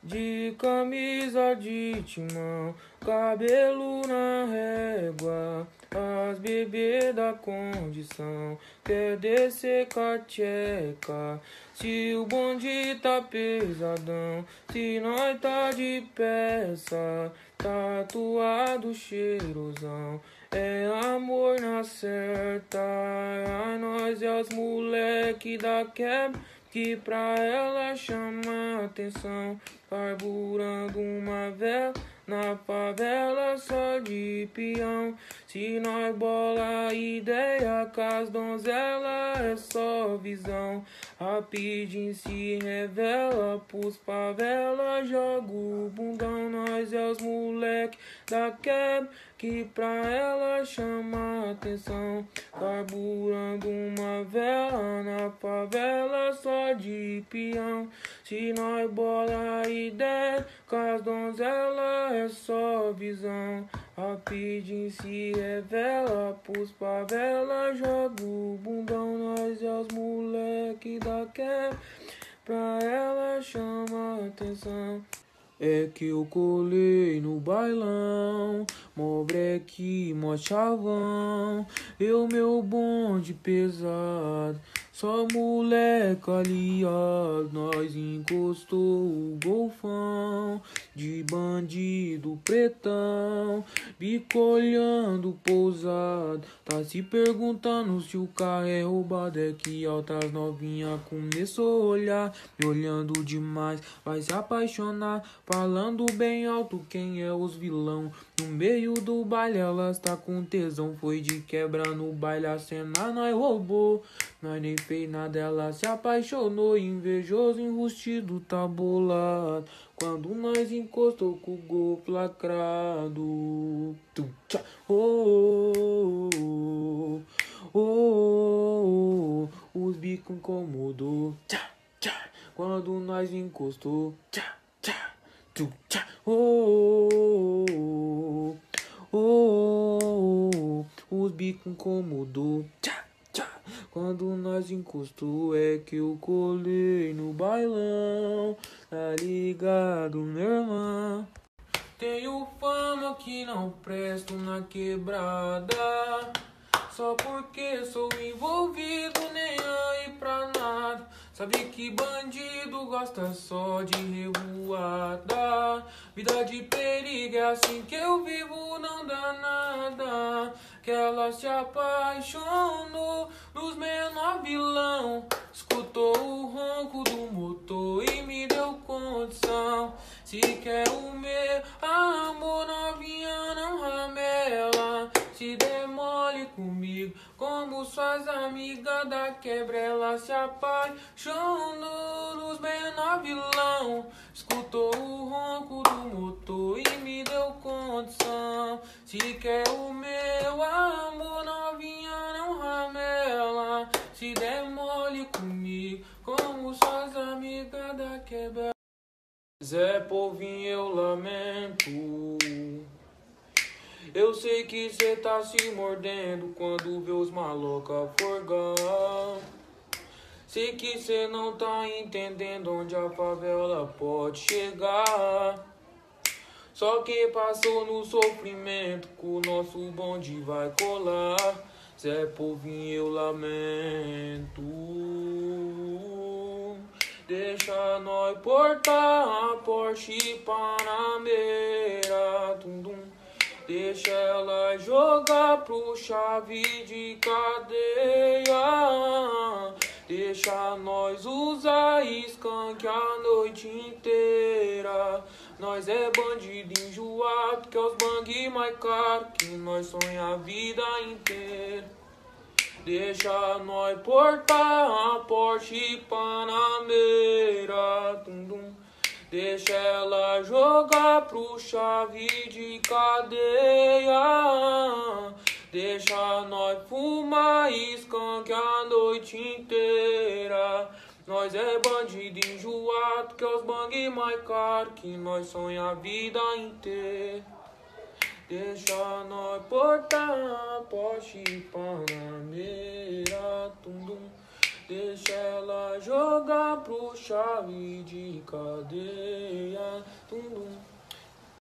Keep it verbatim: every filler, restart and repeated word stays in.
de camisa de timão, cabelo na régua, as bebê da condição, quer descer com a tcheca. Se o bonde tá pesadão, se nós tá de peça, tatuado cheirosão, é amor na certa. Ai, nós é os moleque da quebra, que pra ela chama atenção, carburando uma vela na favela só de peão. Se nós bola ideia com as donzelas, é só visão. Rapidinho se revela pros favela, joga o bundão. Nós é os moleque da quebra, que pra ela chama atenção, carburando uma vela na favela só de peão. Se nós bola ideia com as donzelas, é só visão. Rapidinho se revela pros favela, joga o bundão. Nós é os moleque da quebra, pra ela chama atenção. É que eu colei no bailão, mó breque, mó chavão, eu meu bonde pesado, só moleque aliado. Nós encostou o golfão de bandido pretão, bico olhando pousado, tá se perguntando se o carro é roubado. É que altas novinha começou a olhar, me olhando demais, vai se apaixonar, falando bem alto quem é os vilão. No meio do baile elas tá com tesão, foi de quebra no baile a cena nós roubou, nós nem fez nada, ela se apaixonou, invejoso enrustido tá bolado, quando nós encostou com o gol lacrado. Oh, oh, oh, oh, oh, os bicos incomodou, quando nós encostou. Oh, oh, oh, oh, os bicos incomodou, quando nós encostou. É que eu colei no bailão, tá ligado, meu irmão? Tenho fama que não presto na quebrada, só porque sou envolvido, nem aí pra nada. Sabe que bandido gosta só de revoada, vida de perigo é assim que eu vivo, não dá nada. Que ela se apaixonou nos menor vilão, escutou o ronco do motor e me deu condição. Se quer o meu amor, novinha, não ramela, se demole comigo como suas amigas da quebra. Ela se apaixonou nos menor vilão, escutou o ronco do motor e me deu condição. Se quer o meu amor, novinha, não ramela, se demole comigo como suas amigas da quebra. Zé Povinho, eu lamento, eu sei que cê tá se mordendo quando vê os maloca forgão. Sei que cê não tá entendendo onde a favela pode chegar, só que passou no sofrimento, com o nosso bonde vai colar. Zé Povinho, eu lamento, deixa nós portar a Porsche Panamera, tum-dum. Deixa ela jogar pro chave de cadeia, deixa nós usar skunk a noite inteira. Nós é bandido enjoado, que é os bang mais caro, que nós sonha a vida inteira. Deixa nós portar a Porsche Panamera, tum-dum. Deixa ela jogar pro chave de cadeia, deixa nós fumar skunk a noite inteira. Nós é bandido enjoado, que é os bang mais caro, que nós sonha a vida inteira. Deixa nós portar a Porsche Panamera, tum-dum. Deixa ela jogar pro chave de cadeia, tum, tum.